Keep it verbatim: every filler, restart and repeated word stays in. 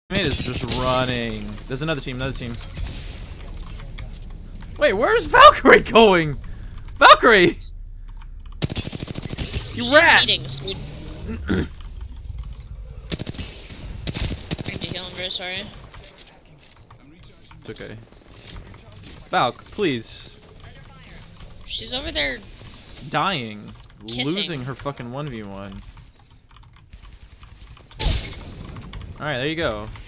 Teammate is just running. There's another team, another team. Wait, where's Valkyrie going? Valkyrie! You She's rat! Meetings, dude. I'm very sorry. It's okay. Valk, please. She's over there. Dying. Kissing. Losing her fucking one v one. Alright, there you go.